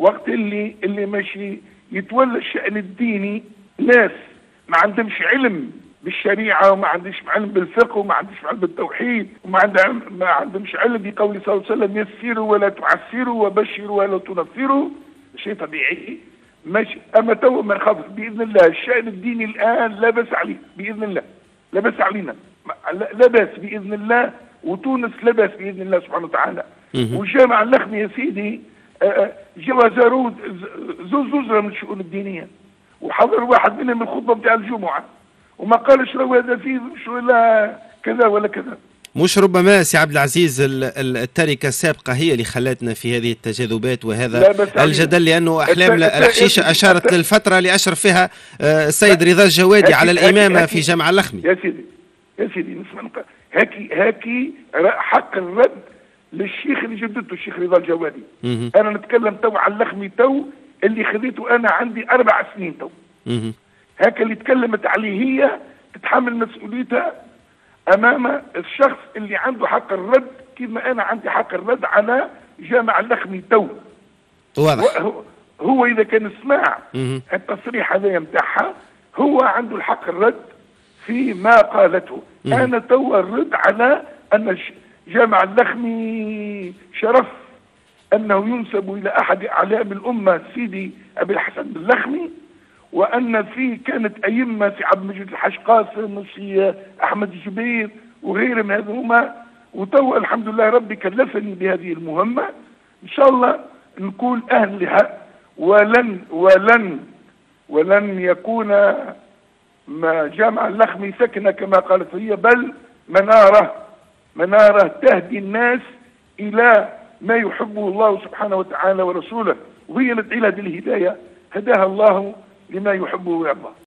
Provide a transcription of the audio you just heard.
وقت اللي ماشي يتولى الشأن الديني ناس ما عندهمش علم بالشريعة، وما عندهمش علم بالفقه، وما عندهمش علم بالتوحيد، وما عندهمش علم بقول صلى الله عليه وسلم يسروا ولا تعسروا وبشروا ولا تنفروا. شيء طبيعي ماشي. اما تو ما نخافش باذن الله. الشأن الديني الان لا باس عليه باذن الله، لا باس علينا، لا باس باذن الله. وتونس لا باس باذن الله سبحانه وتعالى. والجامع اللخمي يا سيدي جوا زاروا زوزرة من الشؤون الدينية، وحضر واحد منهم الخطبة بتاع الجمعة وما قالش لو هذا فيه شو لا كذا ولا كذا. مش ربما سي عبد العزيز التركة السابقة هي اللي خلتنا في هذه التجاذبات وهذا الجدل، لأنه أحلام الحشيشة أشارت للفترة اللي أشرف فيها السيد رضا الجوادي على الإمامة في جامع اللخمي. يا سيدي نسمع هاكي حق الرد للشيخ اللي جدته الشيخ رضا الجوادي. أنا نتكلم تو على اللخمي تو اللي خذيته أنا عندي 4 سنين تو. هاك اللي تكلمت عليه هي تتحمل مسؤوليتها امام الشخص اللي عنده حق الرد، كما انا عندي حق الرد على جامع اللخمي تو. واضح. هو اذا كان سمع التصريح هذا متاعها هو عنده الحق الرد في ما قالته. انا تو الرد على ان جامع اللخمي شرف انه ينسب الى احد اعلام الامه سيدي ابي الحسن اللخمي، وان في كانت ائمه في عبد المجيد الحاج قاسم وفي احمد الجبير وغيرهم هذوما. وتو الحمد لله ربي كلفني بهذه المهمه، ان شاء الله نكون اهل لها. ولن يكون ما جامع اللخمي سكنه كما قالت هي، بل مناره تهدي الناس الى ما يحبه الله سبحانه وتعالى ورسوله، وهي ندعي لها بالهدايه، هداها الله لما يحبه ويرضى.